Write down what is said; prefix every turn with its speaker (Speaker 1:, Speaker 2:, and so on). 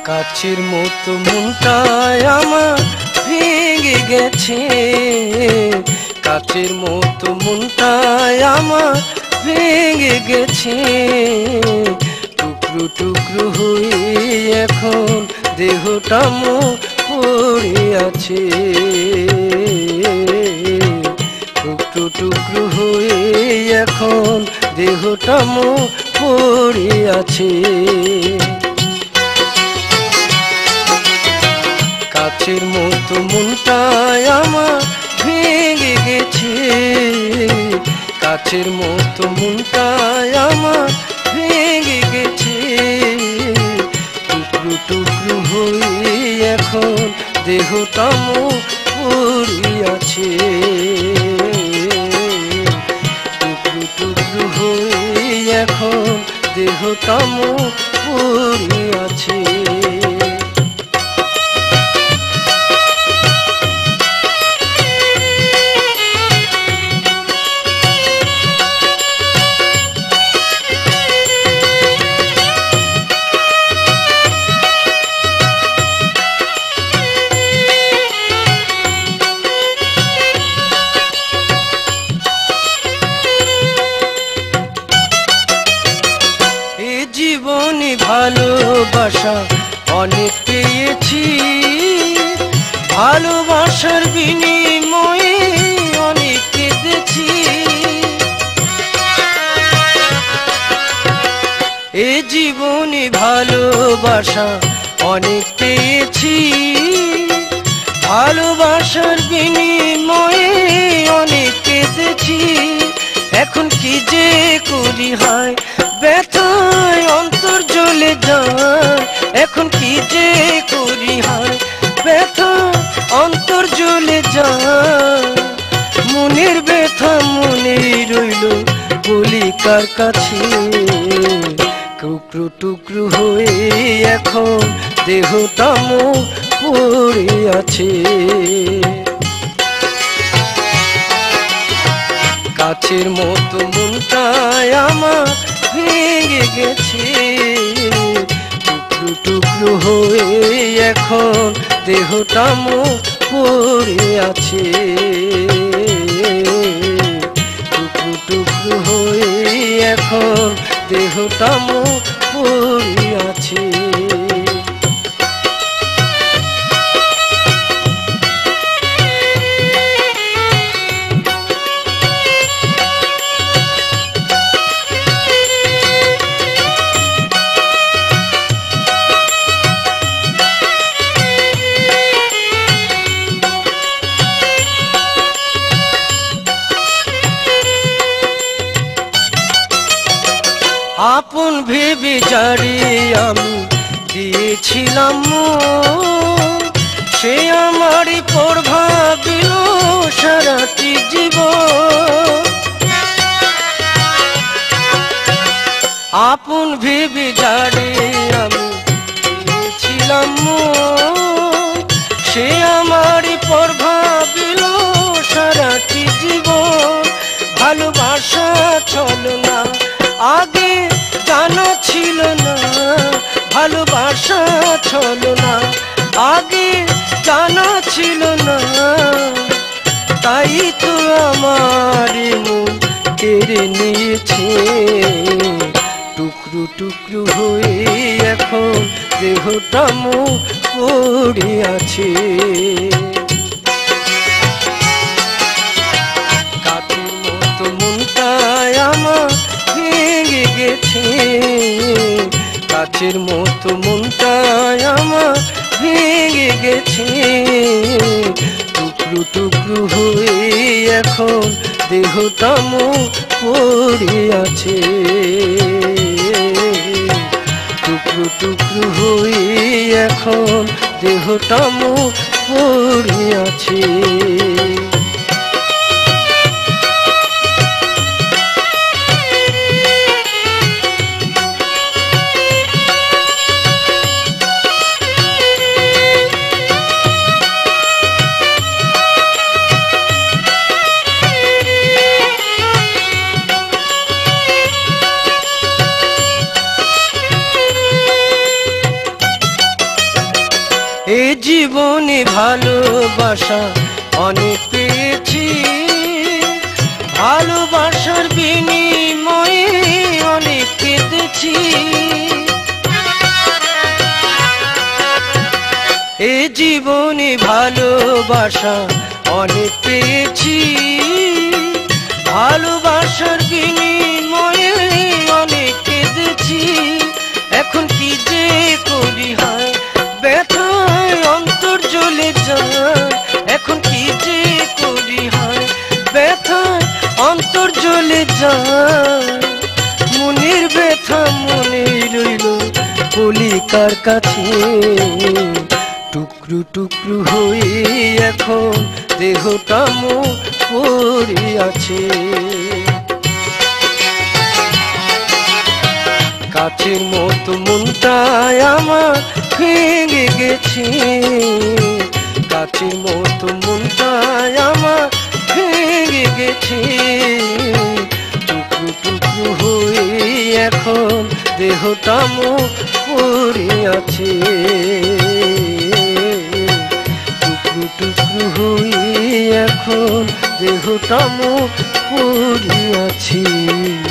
Speaker 1: কাছের মতো মনটায় আমার ভেঙে গেছে, কাছের মতো মনটায় আমার ভেঙে গেছে। টুকরো টুকরো হয়ে এখন দেহটা পড়ে আছে, টুকরো টুকরো হয়ে এখন দেহটা পড়ে আছে। কাছের মতো মনটায় আমার ভেঙে গেছে, কাছের মতো মনটায় আমার ভেঙে গেছে। টুকরো টুকরো হয়ে এখন দেহটা পড়ে আছে, টুকরো টুকরো হয়ে এখন দেহটা পড়ে আছে। জীবনে ভালোবাসা অনেক পেয়েছি, ভালোবাসার বিনিময়ে অনেক কেঁদেছি। এ জীবনে ভালোবাসা অনেক পেয়েছি, ভালোবাসার বিনিময়ে অনেক কেঁদেছি। এখন কি যে করি হায় ব্যথায় অন্তর জ্বলে যায়, এখন কি যে করি হায় ব্যথায় অন্তর জ্বলে যায়। মনের ব্যথা মনে রইল বলি কার কাছে, টুকরো টুকরো হয়ে এখন দেহটা পড়ে আছে। কাছের মতো মনটায় আমার ভেঙে গেছে, টুকরো টুকরো হয়ে এখন দেহটা পড়ে আছে, টুকরো টুকরো হয়ে এখন দেহটা পড়ে আছে। আপন ভেবে যারে আমি দিয়েছিলাম মন, সে আমারই পর ভাবিল সারাটি জীবন। আপন ভেবে যারে আমি দিয়েছিলাম মন, সে আমারই পর ভাবিল সারাটি জীবন। ভালোবাসা ছলনা আগে জানা ছিল না, ভালোবাসা ছলনা আগে জানা ছিল না। তাই তো আমার মন কেড়ে নিয়েছে, টুকরো টুকরো হয়ে এখন দেহটা পড়ে আছে। কাছের মতো মনটায় আমার ভেঙে গেছে, কাছের মতো মনটায় আমার ভেঙে গেছে। টুকরো টুকরো হয়ে এখন দেহটা পড়ে আছে, টুকরো টুকরো হয়ে এখন দেহটা পড়ে আছে। ভালোবাসা অনেক পেয়েছি, ভালোবাসার বিনিময়ে অনেক কেঁদেছি। এ জীবনে ভালোবাসা অনেক পেয়েছি, ভালোবাসার বিনিময়ে অনেক কেঁদেছি। এখন কি যে করি হয়, ব্যথায় অন্তর জ্বলে যায়। এখন কি যে করি হয়, ব্যথায় অন্তর জ্বলে যায়। মনের ব্যথা মনে রইল কলিকার কাছে, টুকরো টুকরো হয়ে এখন দেহটা পড়ে আছে। কাছের মতো মনটায় আমার ভেঙে গেছে, কাছের মতো মনটায় আমার ভেঙে গেছে। টুকরো টুকরো হয়ে এখন দেহটা পড়ে আছে, টুকরো টুকরো হয়ে এখন দেহটা পড়ে আছে।